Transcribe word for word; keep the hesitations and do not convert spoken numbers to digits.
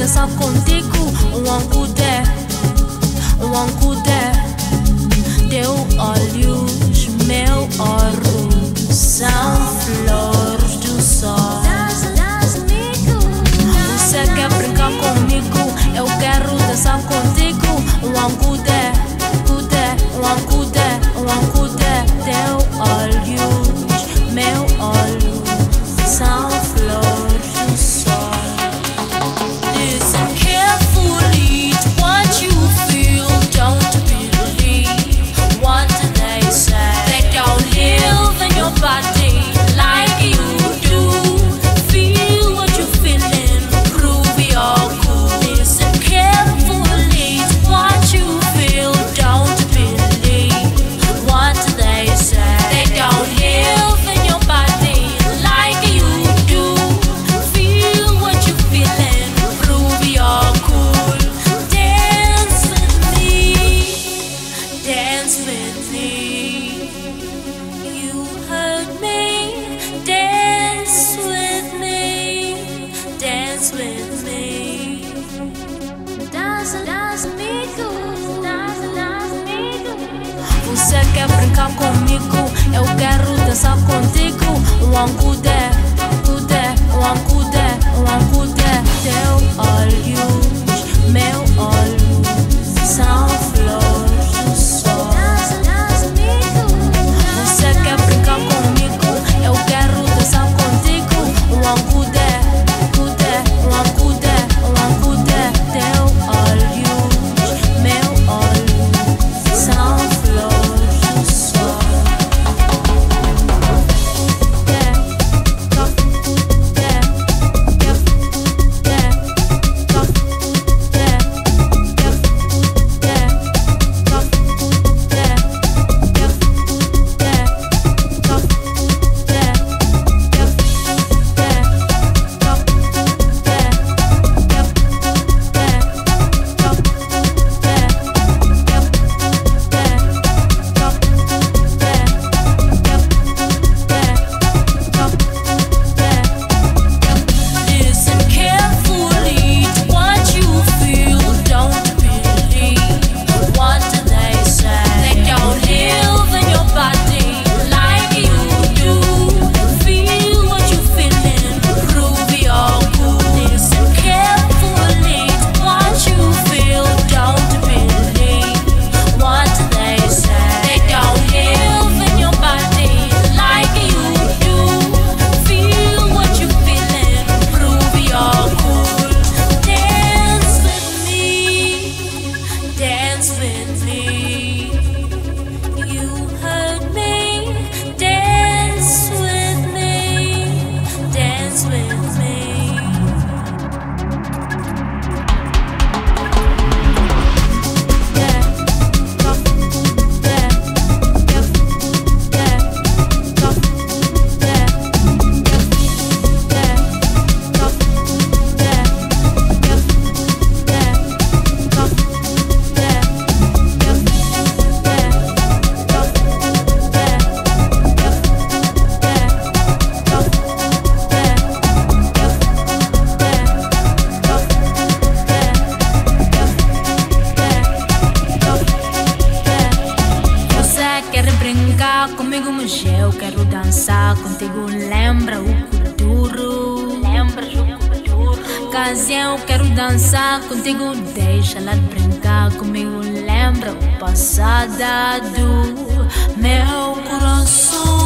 dançar contigo. Um ancudé, um ancudé. Teu olhos, meu ouro, são flores do sol. Você quer brincar comigo? Eu quero dançar contigo. Um ancudé, cudé, um ancudé, um ancudé. Teu olhos, meu olho, são flores do sol. Listen carefully to what you feel. Don't believe what they say. They don't live in your body like you do. Feel what you're feeling, prove you're cool. Listen carefully to what you feel. Don't believe what they say. They don't live in your body like you do. Feel what you're feeling, prove you're cool. Dance with me, dance with me. You heard me. Dance with me, dance with me. Dance, dance comigo, dance, dance comigo. Você quer brincar comigo? Eu quero dançar contigo. Um ancudé, cudé, um ancudé, um ancudé. Teu olhos, meu olho, são flores do sol. Você quer brincar comigo? Eu quero dançar contigo. Um ancudé, cudé, um ancudé, um ancudé. Teu olhos, meu olho, são flores do sol. Listen carefully to what you feel. Don't believe what they say. They don't live in your body like you do. Feel what you're feeling, prove you're cool. Listen carefully to what you feel. Don't believe what they say. They don't live in your body like you do. Feel what you're feeling, prove you're cool. Dance with me, dance with me. You heard me. Dance with me, dance with me. Você quer brincar comigo, mas eu quero dançar contigo. Lembra o futuro? Lembra o futuro? Caso eu quero dançar contigo, deixa lá de brincar comigo. Lembra o passado, meu coração.